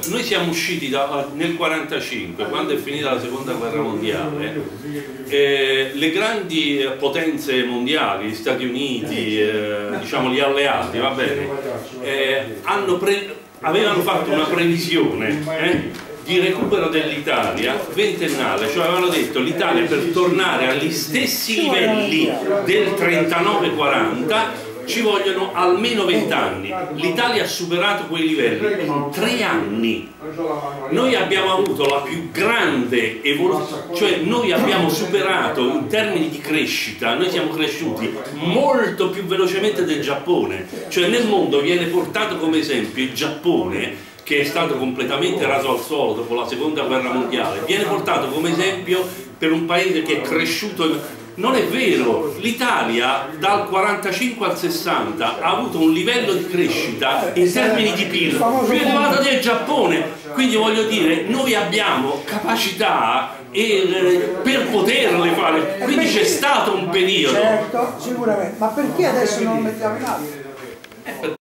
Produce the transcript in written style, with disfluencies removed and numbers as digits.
noi siamo usciti nel 1945, quando è finita la seconda guerra mondiale, le grandi potenze mondiali, gli Stati Uniti, diciamo gli alleati, va bene, avevano fatto una previsione di recupero dell'Italia ventennale, cioè avevano detto l'Italia per tornare agli stessi livelli del 39-40 ci vogliono almeno 20 anni. L'Italia ha superato quei livelli in 3 anni. Noi abbiamo avuto la più grande evoluzione, cioè noi abbiamo superato in termini di crescita, noi siamo cresciuti molto più velocemente del Giappone, cioè nel mondo viene portato come esempio il Giappone, che è stato completamente raso al suolo dopo la seconda guerra mondiale, viene portato come esempio per un paese che è cresciuto. Non è vero, l'Italia dal 45 al 60 ha avuto un livello di crescita in termini di PIL più elevato del Giappone, quindi voglio dire, noi abbiamo capacità per poterle fare, quindi c'è stato un periodo. Certo, sicuramente, ma perché adesso non lo mettiamo in atto?